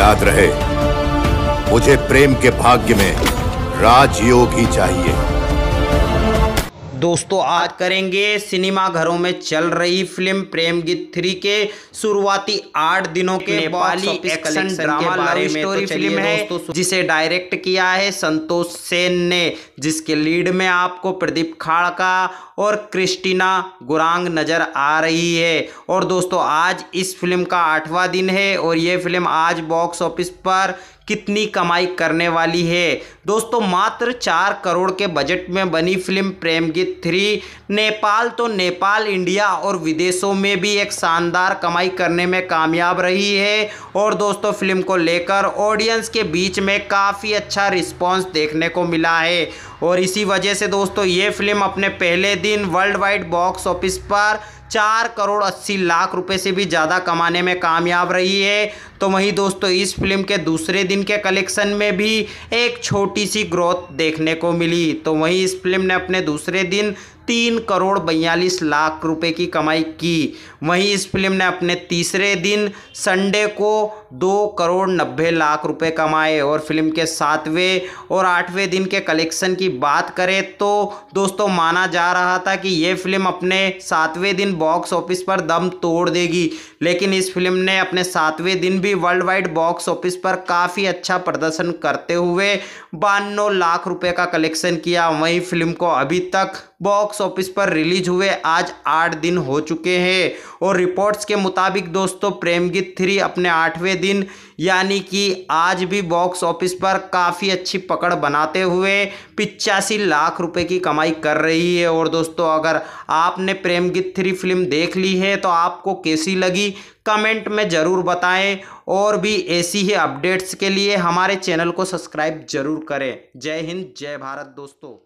याद रहे, मुझे प्रेम के भाग्य में राजयोग ही चाहिए। दोस्तों आज करेंगे सिनेमा घरों में चल रही फिल्म प्रेम गीत 3 के शुरुआती 8 दिनों के Nepali action drama love story film है, जिसे डायरेक्ट किया है संतोष सेन ने, जिसके लीड में आपको प्रदीप खाड़का और क्रिस्टीना गुरांग नजर आ रही है। और दोस्तों आज इस फिल्म का 8वां दिन है और ये फिल्म आज बॉक्स ऑफिस पर कितनी कमाई करने वाली है। दोस्तों मात्र 4 करोड़ के बजट में बनी फिल्म प्रेम गीत 3 नेपाल तो नेपाल, इंडिया और विदेशों में भी एक शानदार कमाई करने में कामयाब रही है। और दोस्तों फिल्म को लेकर ऑडियंस के बीच में काफ़ी अच्छा रिस्पांस देखने को मिला है और इसी वजह से दोस्तों ये फिल्म अपने पहले दिन वर्ल्ड वाइड बॉक्स ऑफिस पर 4 करोड़ 80 लाख रुपए से भी ज़्यादा कमाने में कामयाब रही है। तो वहीं दोस्तों इस फिल्म के दूसरे दिन के कलेक्शन में भी एक छोटी सी ग्रोथ देखने को मिली। तो वहीं इस फिल्म ने अपने दूसरे दिन 3 करोड़ 42 लाख रुपए की कमाई की। वहीं इस फिल्म ने अपने तीसरे दिन संडे को 2 करोड़ 90 लाख रुपए कमाए। और फिल्म के 7वें और 8वें दिन के कलेक्शन की बात करें तो दोस्तों माना जा रहा था कि ये फिल्म अपने 7वें दिन बॉक्स ऑफिस पर दम तोड़ देगी, लेकिन इस फिल्म ने अपने 7वें दिन भी वर्ल्ड वाइड बॉक्स ऑफिस पर काफ़ी अच्छा प्रदर्शन करते हुए 92 लाख रुपए का कलेक्शन किया। वहीं फिल्म को अभी तक बॉक्स ऑफिस पर रिलीज हुए आज 8 दिन हो चुके हैं और रिपोर्ट्स के मुताबिक दोस्तों प्रेम गीत 3 अपने 8वें दिन यानी कि आज भी बॉक्स ऑफिस पर काफ़ी अच्छी पकड़ बनाते हुए 85 लाख रुपए की कमाई कर रही है। और दोस्तों अगर आपने प्रेम गीत 3 फिल्म देख ली है तो आपको कैसी लगी कमेंट में ज़रूर बताएं और भी ऐसी ही अपडेट्स के लिए हमारे चैनल को सब्सक्राइब जरूर करें। जय हिंद जय भारत दोस्तों।